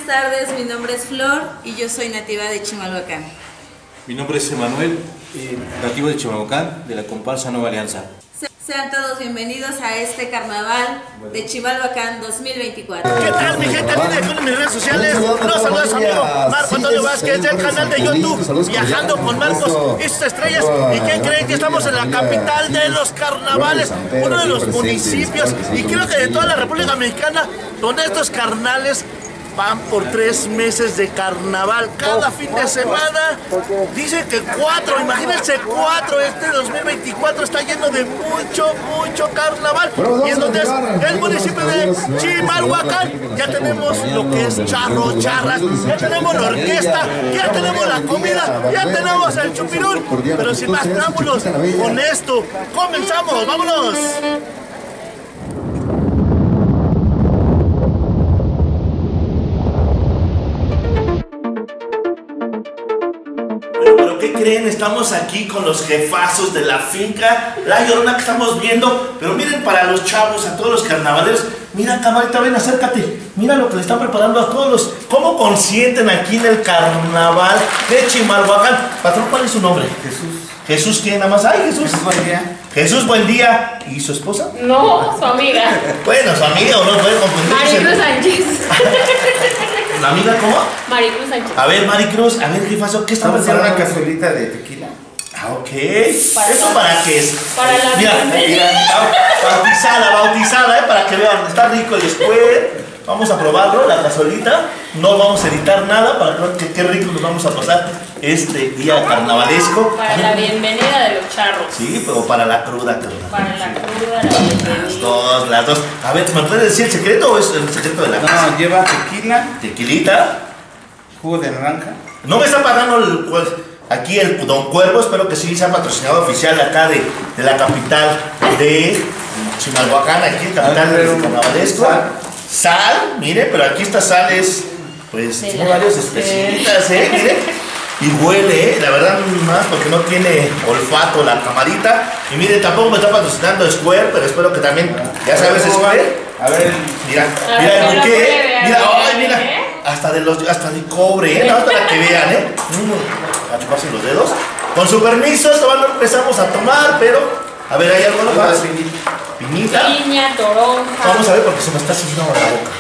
buenas tardes, mi nombre es Flor y yo soy nativa de Chimalhuacán. Mi nombre es Emanuel, nativo de Chimalhuacán, de la comparsa Nueva Alianza. Sean todos bienvenidos a este carnaval de Chimalhuacán 2024. ¿Qué tal, mi gente linda de mis redes sociales? Los saluda a su amigo Marco Antonio Vázquez del canal de YouTube Viajando con Marcos y sus estrellas. ¿Y quién creen que estamos en la capital de los carnavales? Uno de los municipios, y creo que de toda la República Mexicana, donde estos carnales van por 3 meses de carnaval cada fin de semana. Dice que 4, imagínense 4, este 2024 está lleno de mucho carnaval. Y en donde es el municipio de Chimalhuacán, ya tenemos lo que es charro, charras, ya tenemos la orquesta, ya tenemos la comida, ya tenemos el chupirul. Pero sin más preámbulos, con esto comenzamos, vámonos. ¿Qué creen? Estamos aquí con los jefazos de la finca La Llorona que estamos viendo. Pero miren, para los chavos, a todos los carnavaleros, mira, camarita, ven, acércate. Mira lo que le están preparando a todos los... ¿Cómo consienten aquí en el carnaval de Chimalhuacán? Patrón, ¿cuál es su nombre? Jesús. ¿Jesús quién nada más? ¡Ay, Jesús! Jesús, buen día. Jesús, buen día. ¿Y su esposa? No, su amiga. Bueno, su amiga, o no puede confundirse. Maricruz Sánchez. ¿La amiga cómo? Maricruz Sánchez. A ver, Maricruz, a ver, jefazo, ¿qué está Vamos a hacer preparando? una cazuelita de tequila. Ah, ok. ¿Eso para qué es? Para la mira, bienvenida. bautizada, para que vean, está rico el square. Vamos a probarlo, la cazuelita. No vamos a editar nada para que vean qué rico nos vamos a pasar este día carnavalesco. Para la bienvenida de los charros. Sí, pero para la cruda. Para la cruda, la bienvenida. Las dos. A ver, ¿me puedes decir el secreto o es el secreto de la casa? No, lleva tequila, Tequilita. jugo de naranja. No me está pagando aquí el Don Cuervo, espero que sí sea patrocinado oficial acá de la capital de Chimalhuacán, aquí en capital del carnavalesco. Sal, mire, pero aquí esta sal es, pues, tiene varias especialitas, mire. Y huele, la verdad, más porque no tiene olfato la camarita. Y mire, tampoco me está patrocinando Square, pero espero que también, ya sabes, Square. A ver, Mira el buque, mira, hasta de cobre, nada más para que vean, a chuparse los dedos. Con su permiso, todavía no empezamos a tomar, pero, a ver, ¿hay algo más? Piñita. Piña, toronja. Vamos a ver porque se me está haciendo la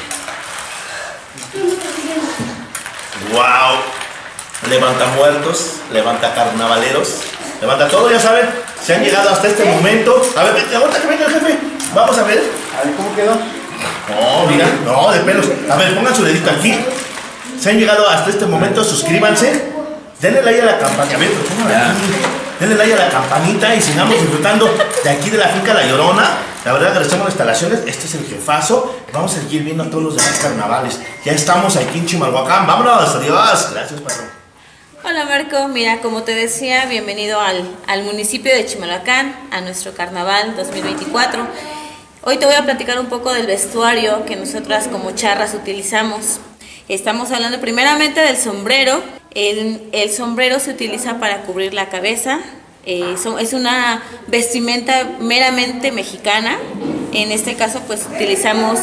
boca. Wow. Levanta muertos, levanta carnavaleros, levanta todo, ya saben, se han llegado hasta este momento. A ver, vete, ahorita que venga el jefe, vamos a ver. a ver cómo quedó. No, mira, no, de pelos. A ver, pongan su dedito aquí. Se han llegado hasta este momento, suscríbanse. Denle like a la campanita. A ver, pero pónganla aquí. Denle like a la campanita y sigamos disfrutando de aquí de la finca La Llorona. La verdad, agradecemos las instalaciones. Este es el jefazo. Vamos a seguir viendo a todos los demás carnavales. Ya estamos aquí en Chimalhuacán. Vámonos, adiós. Gracias, patrón. Hola Marco, mira, como te decía, bienvenido al municipio de Chimalhuacán, a nuestro carnaval 2024. Hoy te voy a platicar un poco del vestuario que nosotras como charras utilizamos. Estamos hablando primeramente del sombrero. El sombrero se utiliza para cubrir la cabeza. Es una vestimenta meramente mexicana. En este caso pues utilizamos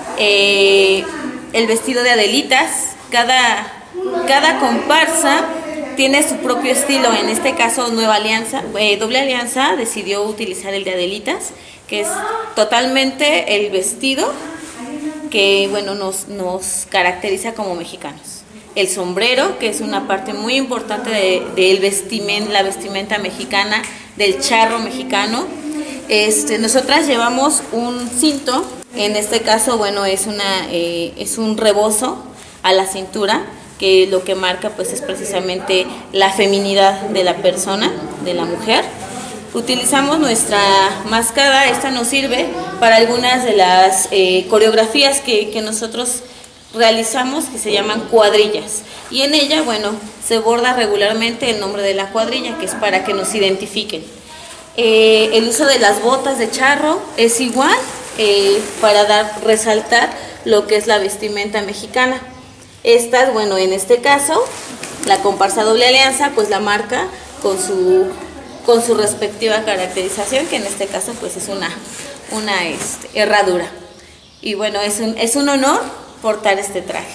el vestido de Adelitas. Cada comparsa tiene su propio estilo. En este caso Doble Alianza decidió utilizar el de Adelitas, que es totalmente el vestido que bueno nos caracteriza como mexicanos. El sombrero, que es una parte muy importante de la vestimenta mexicana, del charro mexicano. Nosotras llevamos un cinto. En este caso, bueno, es un rebozo a la cintura, que lo que marca pues es precisamente la feminidad de la persona, de la mujer. Utilizamos nuestra máscara. Esta nos sirve para algunas de las coreografías que nosotros realizamos, que se llaman cuadrillas, y en ella, bueno, se borda regularmente el nombre de la cuadrilla, que es para que nos identifiquen. El uso de las botas de charro es igual, para resaltar lo que es la vestimenta mexicana. Estas, bueno, en este caso, la comparsa Doble Alianza, pues la marca con su respectiva caracterización, que en este caso pues es una herradura. Y bueno, es un honor portar este traje.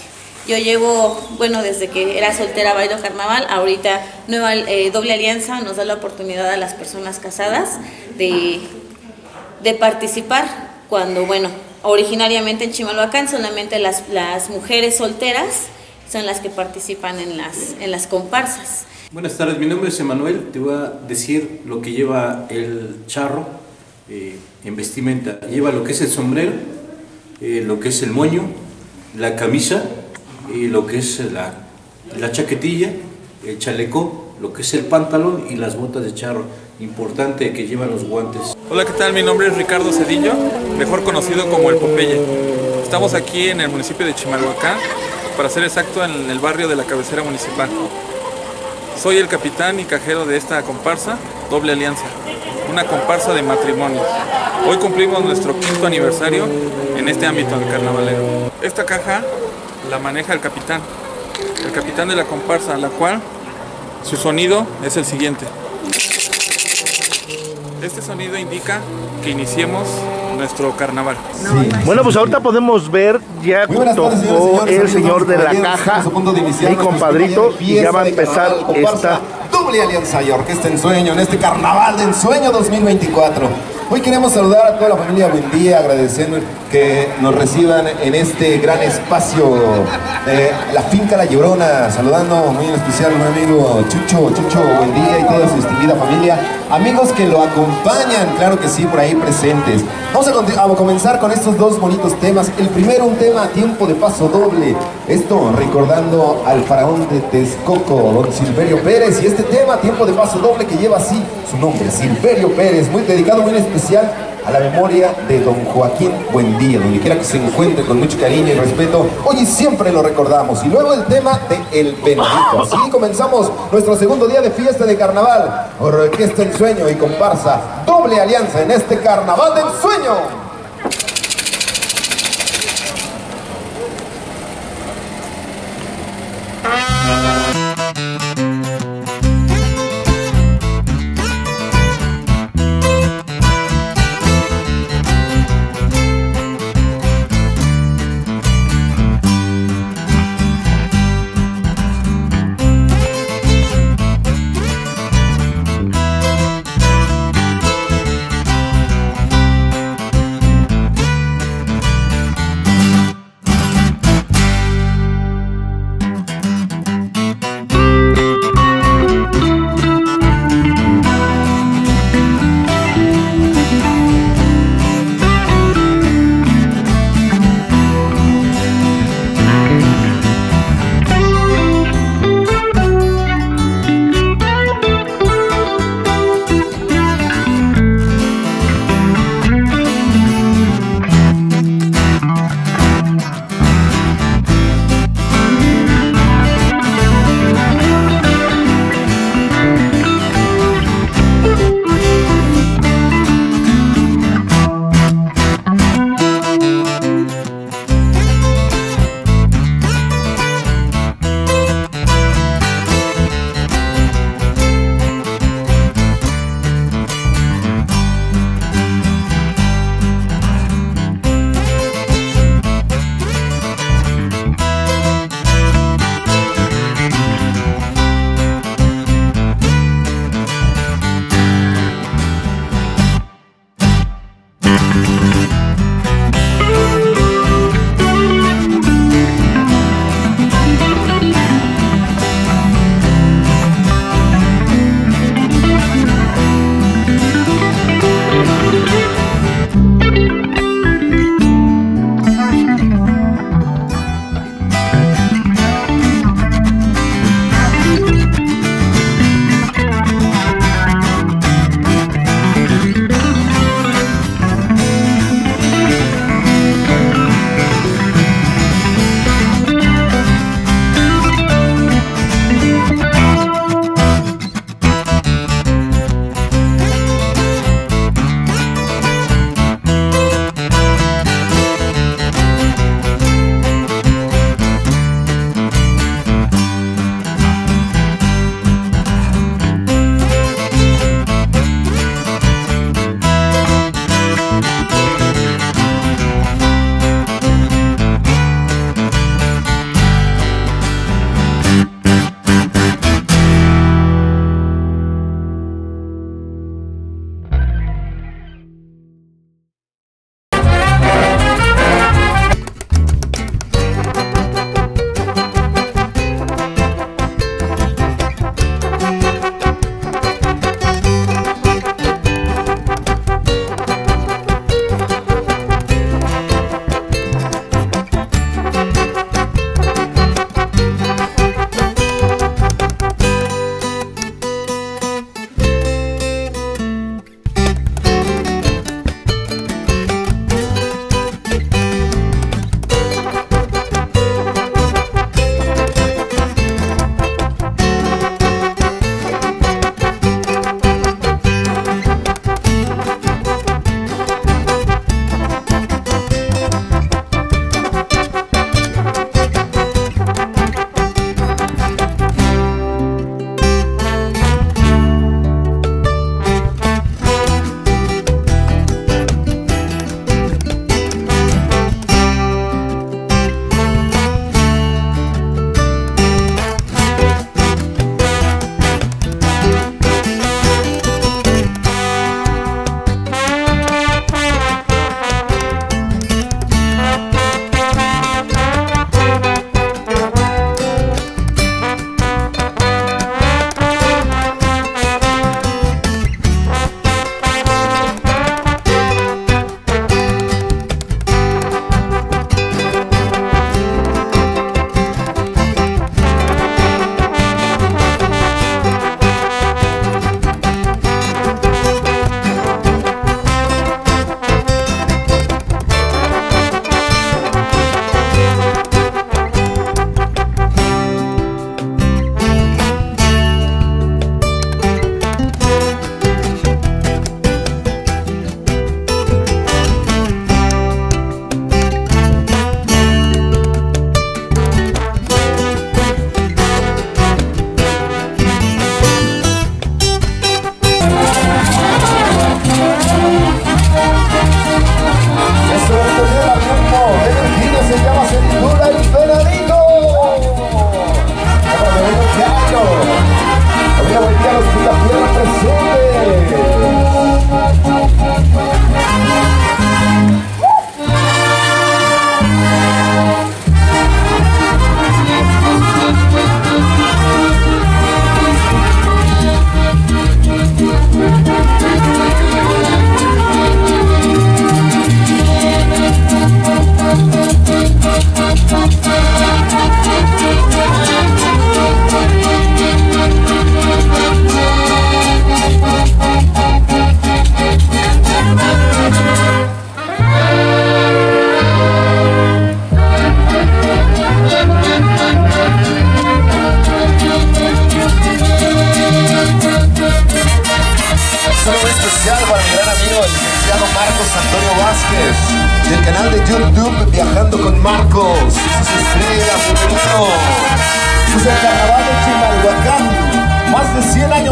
Yo llevo, bueno, desde que era soltera bailo carnaval, ahorita Doble Alianza nos da la oportunidad a las personas casadas de participar cuando, bueno, originariamente en Chimalhuacán solamente las mujeres solteras son las que participan en las comparsas. Buenas tardes, mi nombre es Emanuel. Te voy a decir lo que lleva el charro en vestimenta. Lleva lo que es el sombrero, lo que es el moño, la camisa, lo que es la chaquetilla, el chaleco, lo que es el pantalón y las botas de charro. Importante que llevan los guantes. Hola, ¿qué tal? Mi nombre es Ricardo Cedillo, mejor conocido como el Popeye. Estamos aquí en el municipio de Chimalhuacán, para ser exacto en el barrio de la cabecera municipal. Soy el capitán y cajero de esta comparsa, Doble Alianza, una comparsa de matrimonio. Hoy cumplimos nuestro 5º aniversario en este ámbito del carnavalero. Esta caja la maneja el capitán de la comparsa, la cual su sonido es el siguiente. Este sonido indica que iniciemos nuestro carnaval. Sí. Bueno, pues ahorita podemos ver ya tocó el señor de la caja, mi compadrito, y ya va a empezar esta Doble Alianza y Orquesta Ensueño en este Carnaval de Ensueño 2024. Hoy queremos saludar a toda la familia Buendía, agradeciendo que nos reciban en este gran espacio de la Finca La Llorona, saludando muy en especial a un amigo Chucho Buendía y toda su distinguida familia, amigos que lo acompañan, claro que sí, por ahí presentes. Vamos a comenzar con estos dos bonitos temas. El primero, un tema Tiempo de Paso Doble, esto recordando al faraón de Texcoco, don Silverio Pérez, y este tema Tiempo de Paso Doble que lleva así su nombre, Silverio Pérez, muy dedicado, muy especial a la memoria de don Joaquín Buendía, donde quiera que se encuentre, con mucho cariño y respeto, hoy siempre lo recordamos. Y luego el tema de El Bendito. Así comenzamos nuestro segundo día de fiesta de carnaval, Orquesta Ensueño y comparsa Doble Alianza en este Carnaval de Ensueño.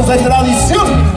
años de tradición.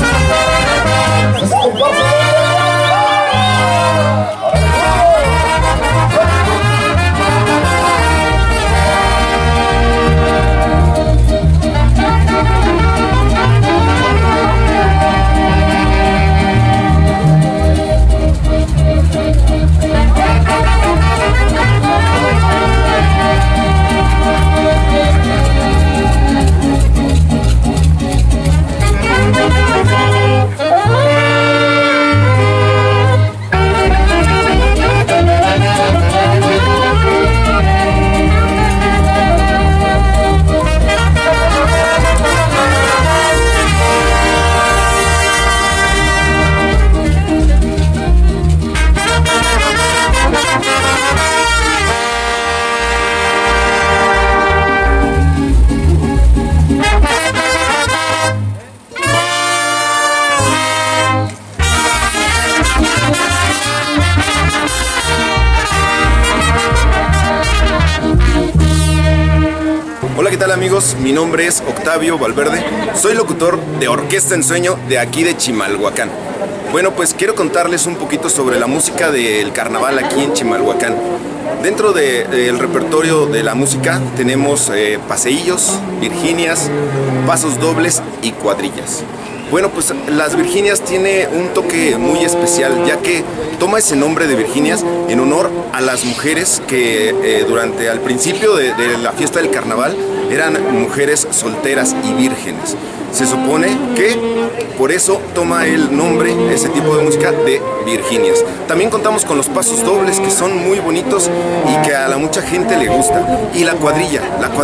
Hola, ¿qué tal amigos? Mi nombre es Octavio Valverde, soy locutor de Orquesta Ensueño de aquí de Chimalhuacán. Bueno, pues quiero contarles un poquito sobre la música del carnaval aquí en Chimalhuacán. Dentro del repertorio de la música tenemos paseillos, virginias, pasos dobles y cuadrillas. Bueno, pues las Virginias tiene un toque muy especial, ya que toma ese nombre de Virginias en honor a las mujeres que durante al principio de la fiesta del carnaval eran mujeres solteras y vírgenes. Se supone que por eso toma el nombre, ese tipo de música, de Virginias. También contamos con los pasos dobles, que son muy bonitos y que a mucha gente le gusta. Y la cuadrilla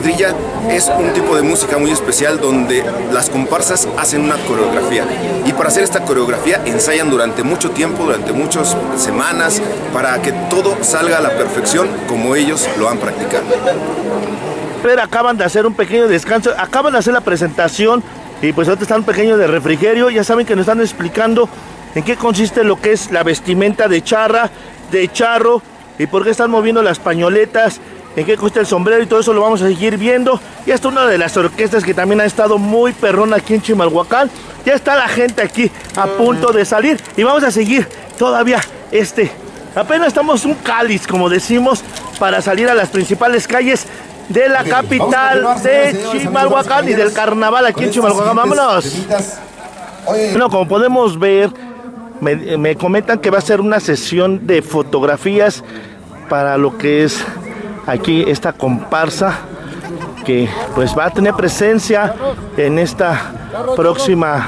es un tipo de música muy especial donde las comparsas hacen una coreografía. Y para hacer esta coreografía ensayan durante mucho tiempo, durante muchas semanas, para que todo salga a la perfección como ellos lo han practicado. Acaban de hacer un pequeño descanso, acaban de hacer la presentación y pues ahorita están un pequeño de refrigerio. Ya saben que nos están explicando en qué consiste lo que es la vestimenta de charra, de charro, y por qué están moviendo las pañoletas, en qué consiste el sombrero, y todo eso lo vamos a seguir viendo. Y hasta una de las orquestas que también ha estado muy perrona aquí en Chimalhuacán. Ya está la gente aquí a punto de salir y vamos a seguir todavía apenas estamos un cáliz, como decimos, para salir a las principales calles de la capital de Chimalhuacán y del carnaval aquí en Chimalhuacán. ¡Vámonos! Bueno, como podemos ver, me comentan que va a ser una sesión de fotografías para lo que es aquí esta comparsa, que pues va a tener presencia en esta próxima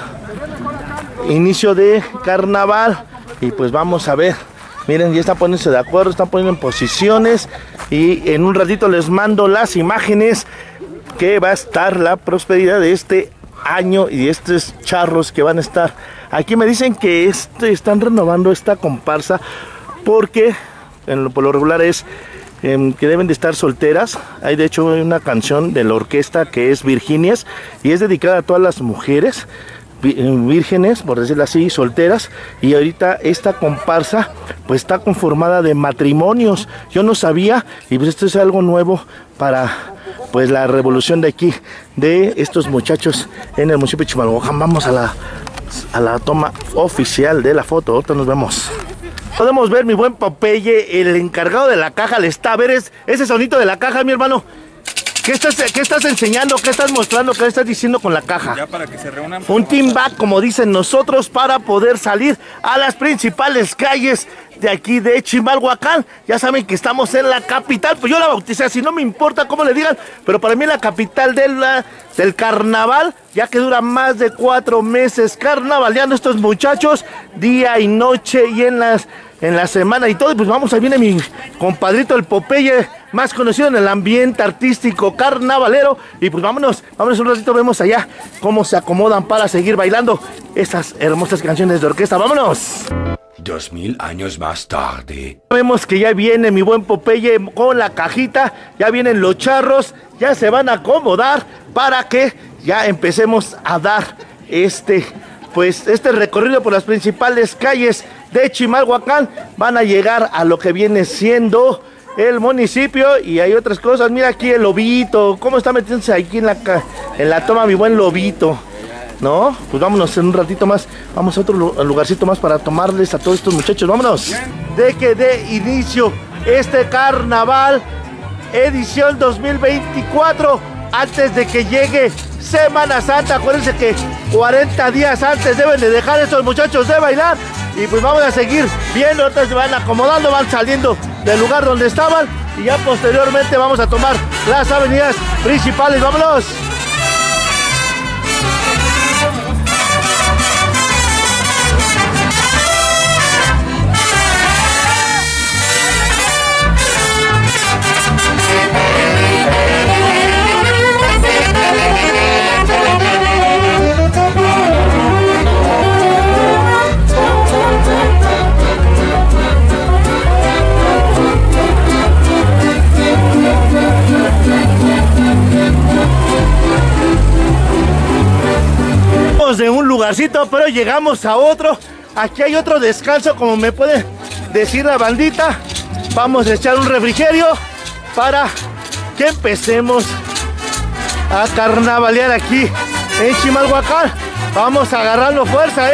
inicio de carnaval. Y pues vamos a ver. Miren, ya están poniéndose de acuerdo, están poniendo en posiciones y en un ratito les mando las imágenes que va a estar la prosperidad de este año y estos charros que van a estar. Aquí me dicen que están renovando esta comparsa porque por lo regular es que deben de estar solteras. Hay de hecho una canción de la orquesta que es Virginias y es dedicada a todas las mujeres vírgenes, por decirlo así, solteras. Y ahorita esta comparsa pues está conformada de matrimonios. Yo no sabía, y pues esto es algo nuevo para pues la revolución de aquí, de estos muchachos en el municipio de Chimalhuacán. Vamos a la toma oficial de la foto. Ahorita nos vemos. Podemos ver mi buen Popeye, el encargado de la caja, le está a ver ese sonito de la caja, mi hermano. ¿Qué estás enseñando? ¿Qué estás mostrando? ¿Qué estás diciendo con la caja? Ya para que se reúnan. Un team back, como dicen nosotros, para poder salir a las principales calles de aquí de Chimalhuacán. Ya saben que estamos en la capital, pues yo la bauticé así, no me importa cómo le digan, pero para mí la capital del carnaval, ya que dura más de 4 meses carnavaleando estos muchachos, día y noche y en la semana y todo. Y pues vamos, ahí viene mi compadrito el Popeye, más conocido en el ambiente artístico carnavalero. Y pues vámonos un ratito, vemos allá cómo se acomodan para seguir bailando esas hermosas canciones de orquesta. ¡Vámonos! 2000 años más tarde. Vemos que ya viene mi buen Popeye con la cajita, ya vienen los charros, ya se van a acomodar para que ya empecemos a dar este recorrido por las principales calles de Chimalhuacán. Van a llegar a lo que viene siendo el municipio y hay otras cosas. Mira aquí el lobito, cómo está metiéndose aquí en la toma mi buen lobito. ¿no? Pues vámonos en un ratito más, vamos a otro lugarcito más para tomarles a todos estos muchachos, vámonos. De que dé inicio este carnaval edición 2024 antes de que llegue Semana Santa. Acuérdense que 40 días antes deben de dejar estos muchachos de bailar. Y pues vamos a seguir viendo, ahorita se van acomodando, van saliendo del lugar donde estaban. Y ya posteriormente vamos a tomar las avenidas principales. ¡Vámonos! De un lugarcito, pero llegamos a otro. Aquí hay otro descanso, como me puede decir la bandita. Vamos a echar un refrigerio para que empecemos a carnavalear aquí en Chimalhuacán. Vamos a agarrarlo fuerza,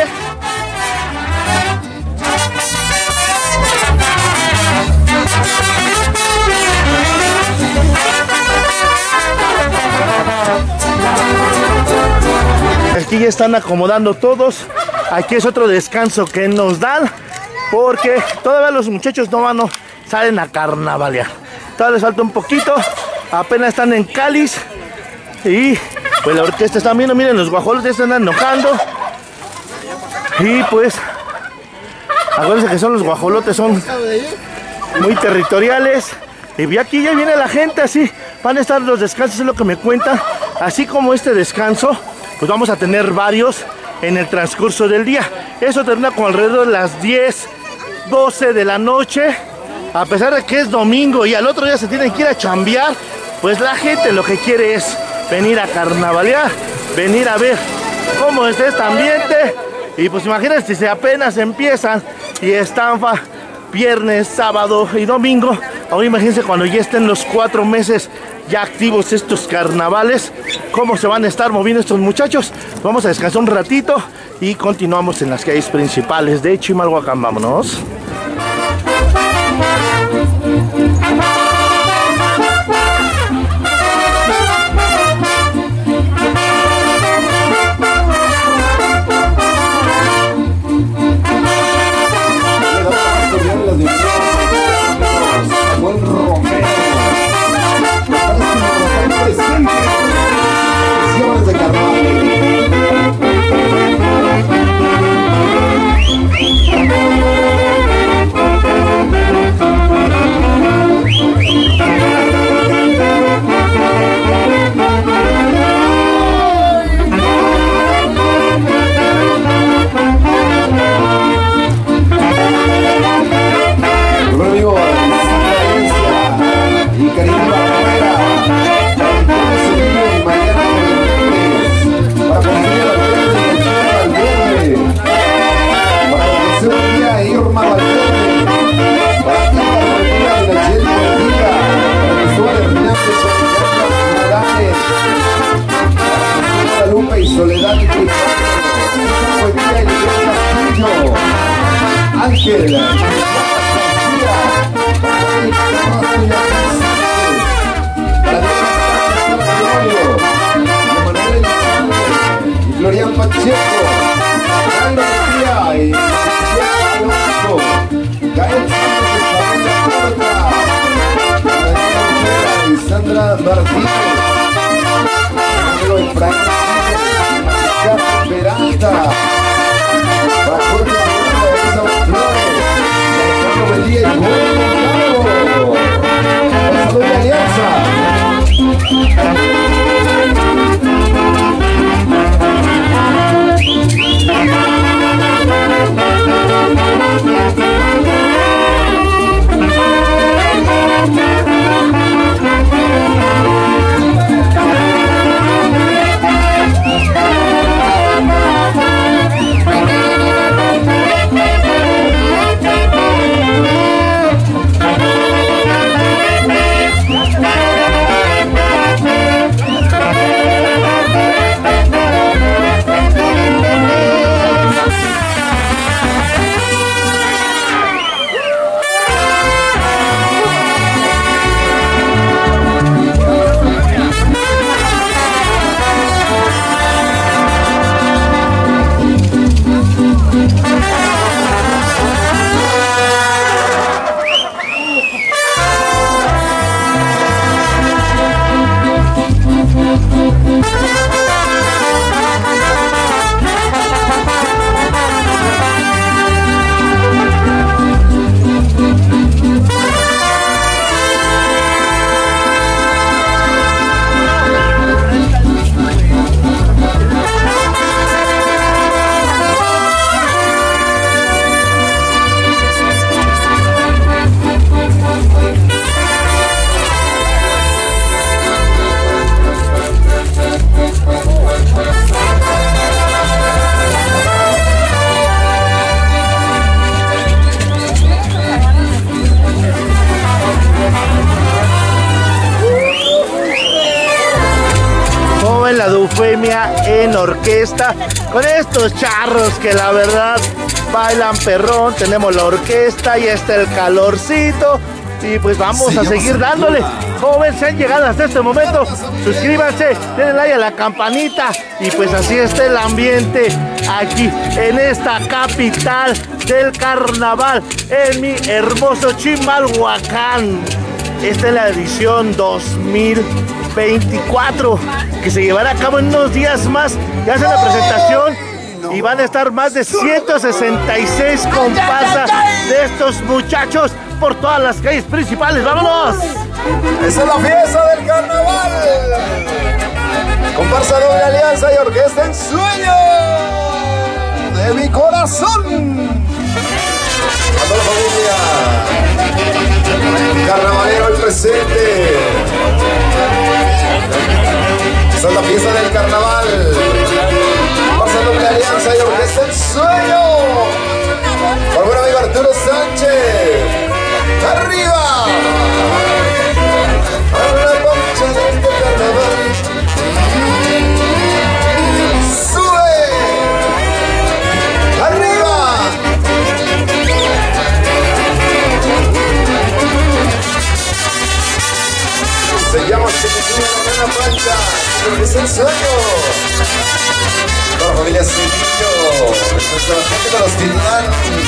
Aquí ya están acomodando todos. Aquí es otro descanso que nos dan, porque todavía los muchachos no salen a carnavalear. Todavía les falta un poquito. Apenas están en Cáliz. Y pues la orquesta están viendo. Miren, los guajolotes están enojando. Y pues acuérdense que son los guajolotes, son muy territoriales. Y aquí ya viene la gente, así van a estar los descansos, es lo que me cuentan. Así como este descanso, pues vamos a tener varios en el transcurso del día. Eso termina como alrededor de las 10, 12 de la noche. A pesar de que es domingo y al otro día se tienen que ir a chambear, pues la gente lo que quiere es venir a carnavalear, venir a ver cómo está este ambiente. Y pues imagínense si apenas empiezan y están viernes, sábado y domingo. Ahora imagínense cuando ya estén los 4 meses ya activos estos carnavales, cómo se van a estar moviendo estos muchachos. Vamos a descansar un ratito y continuamos en las calles principales de Chimalhuacán. Vámonos. Glorian Pacheco, Sandra Martínez, Peralta, de Alianza. Blasfemia en orquesta, con estos charros que la verdad bailan perrón. Tenemos la orquesta y está el calorcito. Y pues vamos a seguir dándole. Jóvenes, se han llegado hasta este momento. Suscríbanse, denle like a la campanita. Y pues así está el ambiente aquí en esta capital del carnaval, en mi hermoso Chimalhuacán. Esta es la edición 2024 que se llevará a cabo en unos días más. Ya hace la presentación y van a estar más de 166 comparsas de estos muchachos por todas las calles principales. ¡Vámonos! Esa es la fiesta del carnaval. Comparsa Doble Alianza y Orquesta Ensueño de mi corazón. A toda la familia carnavalero el presente. Esa es la fiesta del carnaval. Comparsa Doble Alianza y Orquesta Ensueño. Por buen amigo Arturo Sánchez. ¡Arriba! A la marcha de este carnaval. ¡Sube! ¡Arriba! Se llama Chiquitina la mancha, es el sueño. Toda la familia Cedillo, nuestra gente de los Titlán.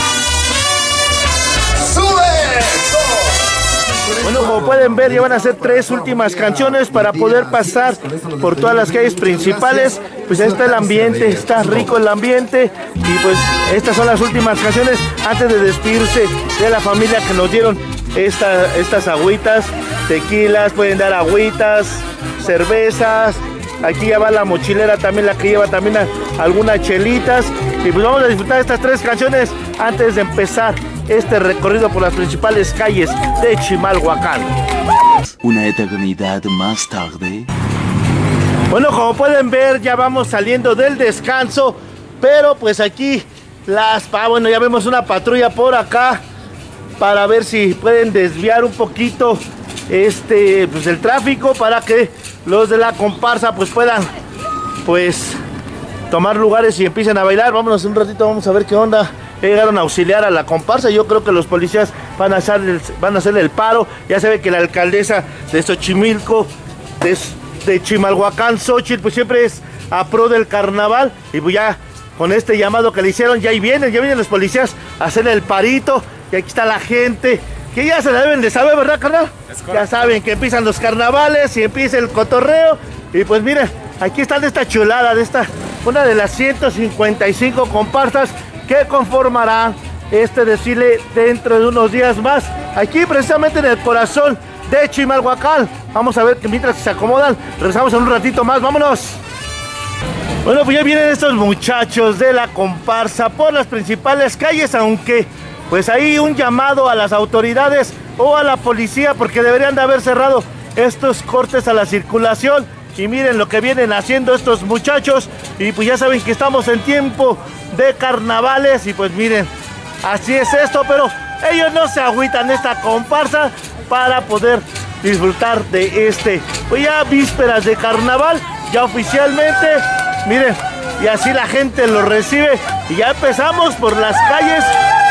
Bueno, como pueden ver, ya van a ser 3 últimas canciones para poder pasar por todas las calles principales. Pues ahí está el ambiente, está rico el ambiente. Y pues estas son las últimas canciones antes de despedirse de la familia que nos dieron estas agüitas, tequilas, pueden dar agüitas, cervezas. Aquí ya va la mochilera también, la que lleva también algunas chelitas. Y pues vamos a disfrutar de estas 3 canciones antes de empezar este recorrido por las principales calles de Chimalhuacán. Una eternidad más tarde. Bueno, como pueden ver, ya vamos saliendo del descanso, pero pues aquí bueno, ya vemos una patrulla por acá para ver si pueden desviar un poquito pues el tráfico para que los de la comparsa pues puedan tomar lugares y empiecen a bailar. Vámonos un ratito, vamos a ver qué onda. Llegaron a auxiliar a la comparsa. Yo creo que los policías van a hacerle el paro. Ya se ve que la alcaldesa de Xochimilco, de Chimalhuacán, Xochitl, pues siempre es a pro del carnaval. Y pues ya con este llamado que le hicieron, ya vienen los policías a hacerle el parito. Y aquí está la gente, que ya se la deben de saber, ¿verdad, carnal? Ya saben que empiezan los carnavales y empieza el cotorreo. Y pues miren, aquí están esta chulada, una de las 155 comparsas que conformarán este desfile dentro de unos días más, aquí precisamente en el corazón de Chimalhuacán. Vamos a ver que mientras se acomodan, regresamos en un ratito más. ¡Vámonos! Bueno, pues ya vienen estos muchachos de la comparsa por las principales calles, aunque pues ahí un llamado a las autoridades o a la policía, porque deberían de haber cerrado estos cortes a la circulación. Y miren lo que vienen haciendo estos muchachos. Y pues ya saben que estamos en tiempo de carnavales. Y pues miren, así es esto. Pero ellos no se agüitan, esta comparsa, para poder disfrutar de pues ya vísperas de carnaval. Ya oficialmente, miren, y así la gente lo recibe. Y ya empezamos por las calles.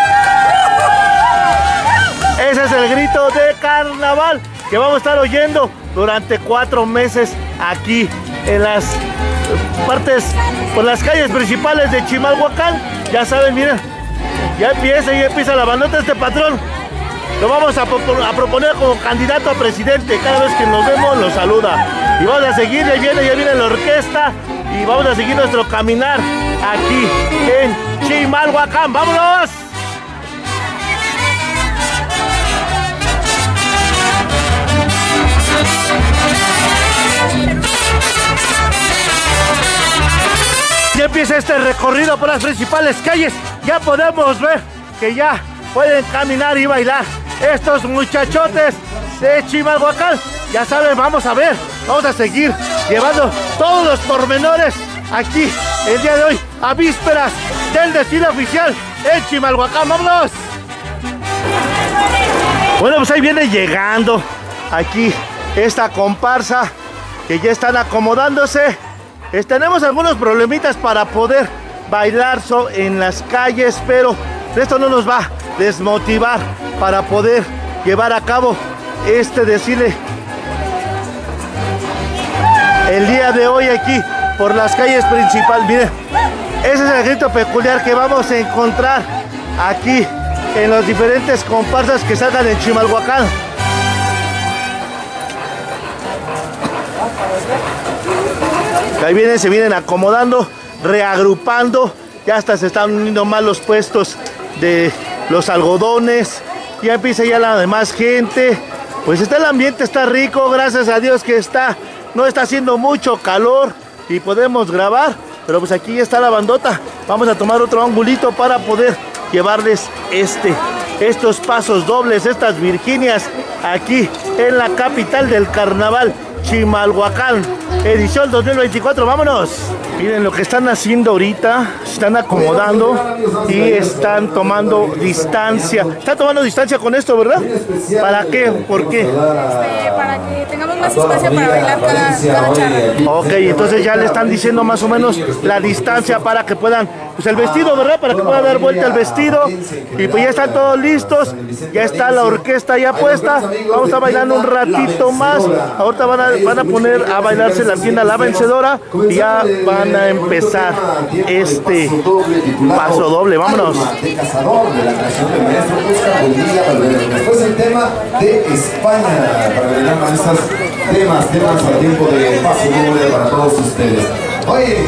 Ese es el grito de carnaval que vamos a estar oyendo durante 4 meses aquí en las por las calles principales de Chimalhuacán. Ya saben, miren, ya empieza la bandota este patrón. Lo vamos a proponer como candidato a presidente. Cada vez que nos vemos lo saluda. Y vamos a seguir, ya viene la orquesta. Y vamos a seguir nuestro caminar aquí en Chimalhuacán. ¡Vámonos! Ya empieza este recorrido por las principales calles. Ya podemos ver que ya pueden caminar y bailar estos muchachotes de Chimalhuacán. Ya saben, vamos a seguir llevando todos los pormenores aquí el día de hoy, a vísperas del desfile oficial en Chimalhuacán. ¡Vámonos! Bueno, pues ahí viene llegando aquí esta comparsa, que ya están acomodándose Tenemos algunos problemitas para poder bailar en las calles, pero esto no nos va a desmotivar para poder llevar a cabo este desfile el día de hoy aquí por las calles principales. Miren, ese es el grito peculiar que vamos a encontrar aquí en los diferentes comparsas que salgan en Chimalhuacán. Ahí vienen, se vienen acomodando, reagrupando, ya hasta se están uniendo más los puestos de los algodones, ya empieza ya la demás gente. Pues el ambiente está rico, gracias a Dios que no está haciendo mucho calor y podemos grabar, pero pues aquí ya está la bandota. Vamos a tomar otro angulito para poder llevarles estos pasos dobles, estas Virginias, aquí en la capital del carnaval, Chimalhuacán, edición 2024. ¡Vámonos! Miren lo que están haciendo ahorita, se están acomodando y están tomando distancia. Están tomando distancia con esto, ¿verdad? ¿Para qué? ¿Por qué? Para que tengamos más espacio para bailar cada charro. Ok, entonces ya le están diciendo más o menos la distancia para que puedan, pues el vestido, ¿verdad? Para que pueda dar vuelta el vestido. Y pues ya están todos listos, ya está la orquesta ya puesta. Vamos a estar bailando un ratito más. Ahorita van a poner a bailarse la tienda La Vencedora y ya van a empezar este paso doble. Vámonos. De Cazador, de la creación del maestro Oscar Bonilla Valverde. Después el tema de España, para bailar más estos temas a tiempo de paso doble para todos ustedes. Oye.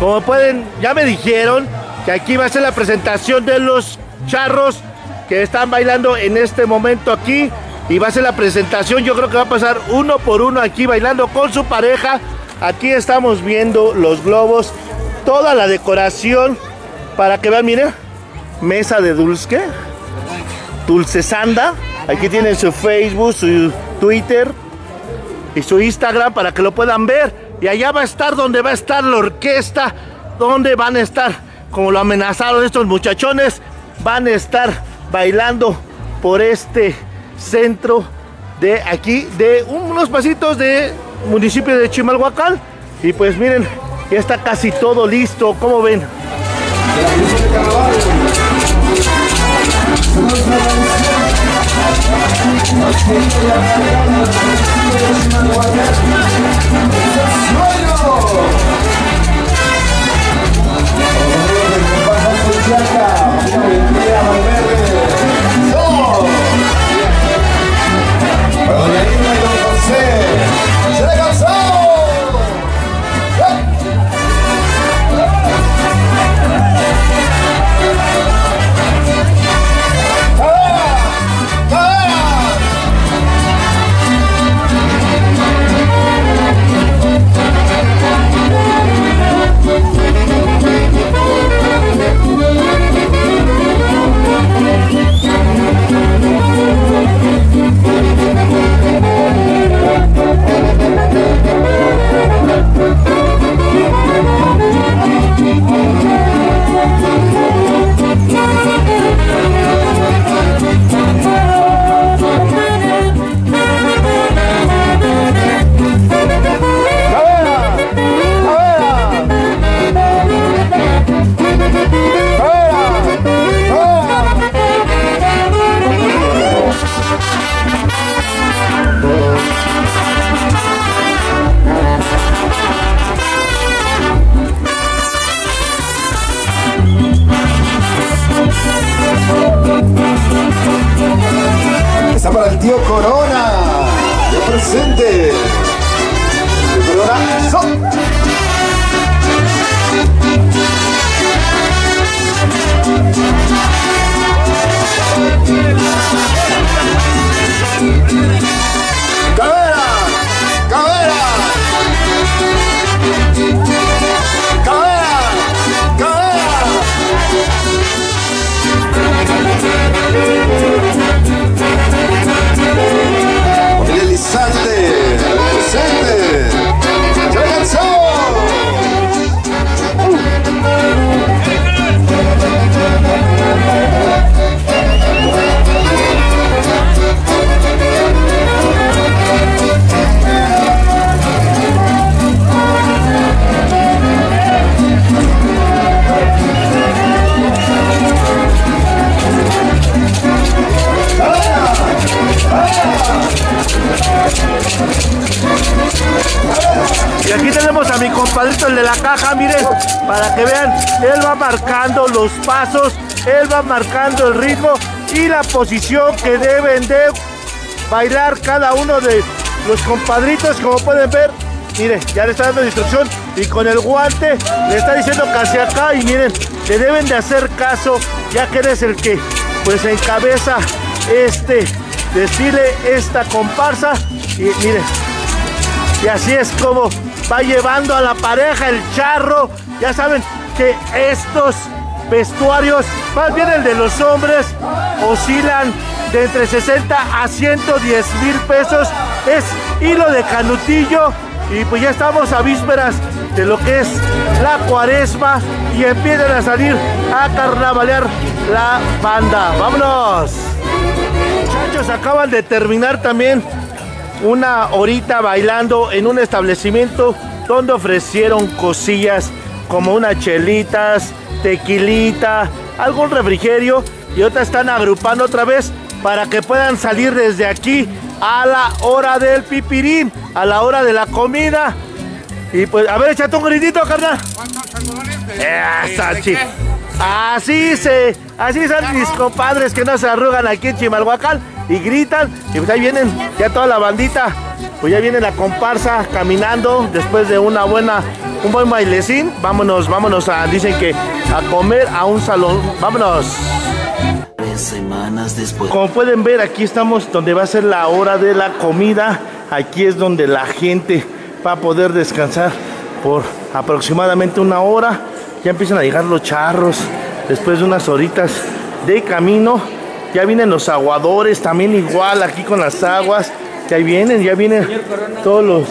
Como pueden, ya me dijeron que aquí va a ser la presentación de los charros que están bailando en este momento aquí. Y va a ser la presentación, yo creo que va a pasar uno por uno aquí bailando con su pareja. Aquí estamos viendo los globos, toda la decoración para que vean, miren, mesa de dulce, Dulcesanda. Aquí tienen su Facebook, su Twitter y su Instagram para que lo puedan ver. Y allá va a estar donde va a estar la orquesta, donde van a estar, como lo amenazaron estos muchachones, van a estar bailando por este centro de aquí, de unos pasitos de municipio de Chimalhuacán. Y pues miren, ya está casi todo listo, ¿cómo ven? Está para el tío Corona. Yo presente. Tío Corona. ¡Son! ¡Cabera! ¡Cabera! ¡Cabera! ¡Cabera! Elizalde, presente. ¡Ya alcanzó! Y aquí tenemos a mi compadrito, el de la caja, miren, para que vean, él va marcando los pasos, él va marcando el ritmo y la posición que deben de bailar cada uno de los compadritos, como pueden ver. Miren, ya le está dando instrucción y con el guante le está diciendo que hacia acá. Y miren, le deben de hacer caso, ya que eres el que pues encabeza este desfile, esta comparsa. Y miren, y así es como va llevando a la pareja el charro. Ya saben que estos vestuarios, más bien el de los hombres, oscilan de entre 60 a 110 mil pesos. Es hilo de canutillo. Y pues ya estamos a vísperas de lo que es la cuaresma y empiezan a salir a carnavalear la banda. ¡Vámonos! Muchachos, acaban de terminar también una horita bailando en un establecimiento donde ofrecieron cosillas como unas chelitas, tequilita, algún refrigerio, y ahorita están agrupando otra vez para que puedan salir desde aquí a la hora del pipirín, a la hora de la comida. Y pues, a ver, échate un gritito, carnal. Así son mis compadres que no se arrugan aquí en Chimalhuacán y gritan. Y pues ahí vienen ya toda la bandita. Pues ya viene la comparsa caminando después de una buena un buen bailecín. Vámonos dicen que a comer a un salón. Vámonos. 3 semanas después. Como pueden ver, aquí estamos donde va a ser la hora de la comida. Aquí es donde la gente va a poder descansar por aproximadamente 1 hora. Ya empiezan a llegar los charros después de unas horitas de camino. Ya vienen los aguadores también igual aquí con las aguas. Ya vienen todos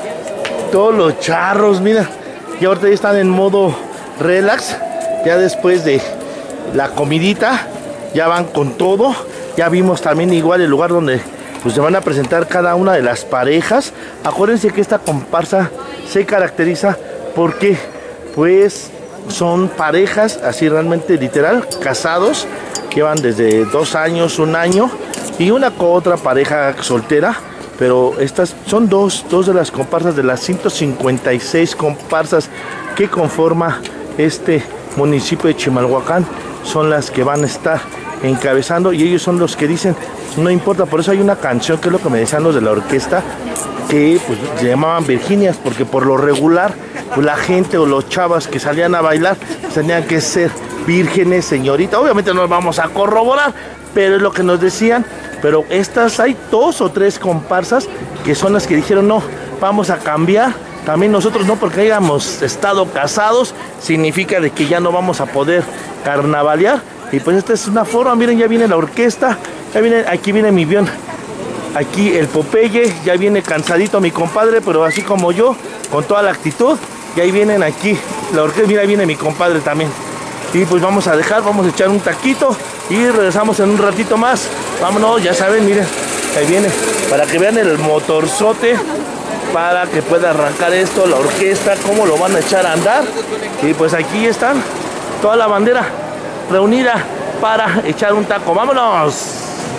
los charros, mira. Y ahorita ya están en modo relax. Ya después de la comidita, ya van con todo. Ya vimos también igual el lugar donde pues se van a presentar cada una de las parejas. Acuérdense que esta comparsa se caracteriza porque pues son parejas así realmente literal, casados, que van desde 2 años, 1 año, y una con otra pareja soltera. Pero estas son dos de las comparsas de las 156 comparsas que conforma este municipio de Chimalhuacán. Son las que van a estar encabezando y ellos son los que dicen no importa. Por eso hay una canción que es lo que me decían los de la orquesta, que pues se llamaban Virginias, porque por lo regular pues, la gente o los chavas que salían a bailar tenían que ser vírgenes, señorita. Obviamente no vamos a corroborar, pero es lo que nos decían. Pero estas hay 2 o 3 comparsas que son las que dijeron no, vamos a cambiar. También nosotros no, porque hayamos estado casados significa de que ya no vamos a poder carnavalear. Y pues esta es una forma. Miren, ya viene la orquesta, ya viene, aquí viene mi avión, aquí el Popeye, ya viene cansadito mi compadre, pero así como yo, con toda la actitud. Y ahí vienen aquí la orquesta, mira, ahí viene mi compadre también. Y pues vamos a echar un taquito y regresamos en un ratito más. Vámonos, ya saben, miren, ahí viene, para que vean el motorzote, para que pueda arrancar esto, la orquesta, cómo lo van a echar a andar. Y pues aquí están, toda la bandera reunida para echar un taco. ¡Vámonos!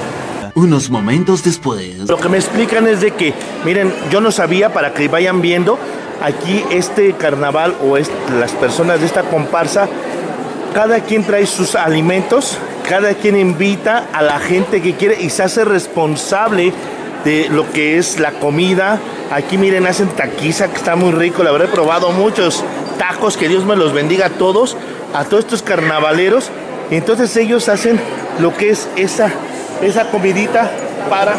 Unos momentos después. Lo que me explican es de que, miren, yo no sabía, para que vayan viendo, aquí este carnaval o las personas de esta comparsa, cada quien trae sus alimentos, cada quien invita a la gente que quiere y se hace responsable de lo que es la comida. Aquí miren, hacen taquiza, que está muy rico, la verdad he probado muchos tacos, que Dios me los bendiga a todos estos carnavaleros. Y entonces ellos hacen lo que es esa comidita para...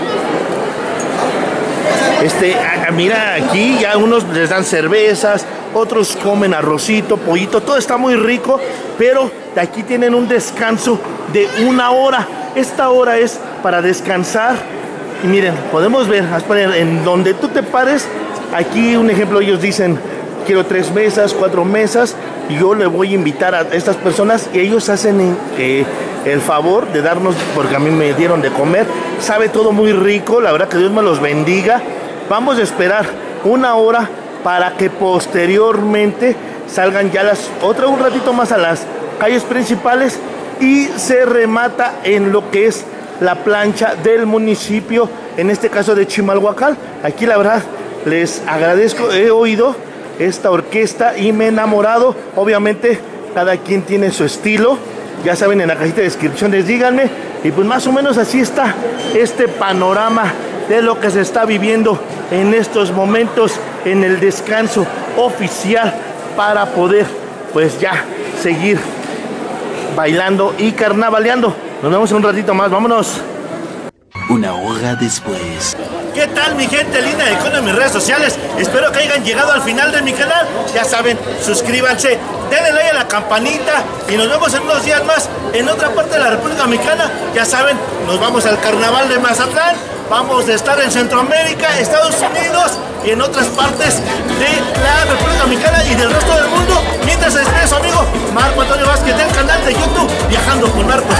mira, aquí ya unos les dan cervezas, otros comen arrocito, pollito, todo está muy rico, pero de aquí tienen un descanso de 1 hora. Esta hora es para descansar. Y miren, podemos ver, en donde tú te pares, aquí un ejemplo, ellos dicen, quiero 3 mesas, 4 mesas, y yo le voy a invitar a estas personas, y ellos hacen el favor de darnos, porque a mí me dieron de comer, sabe todo muy rico, la verdad que Dios me los bendiga. Vamos a esperar 1 hora para que posteriormente salgan ya un ratito más a las calles principales y se remata en lo que es la plancha del municipio, en este caso de Chimalhuacán. Aquí la verdad les agradezco, he oído esta orquesta y me he enamorado. Obviamente cada quien tiene su estilo, ya saben, en la cajita de descripciones díganme, y pues más o menos así está este panorama de lo que se está viviendo en estos momentos en el descanso oficial para poder pues ya seguir bailando y carnavaleando. Nos vemos en un ratito más, vámonos. 1 hora después. ¿Qué tal mi gente linda de Icono en mis redes sociales? Espero que hayan llegado al final de mi canal. Ya saben, suscríbanse, denle like a la campanita y nos vemos en unos días más en otra parte de la República Mexicana. Ya saben, nos vamos al Carnaval de Mazatlán. Vamos a estar en Centroamérica, Estados Unidos y en otras partes de la República Mexicana y del resto del mundo. Mientras se despide su amigo Marco Antonio Vázquez del canal de YouTube Viajando con Marcos.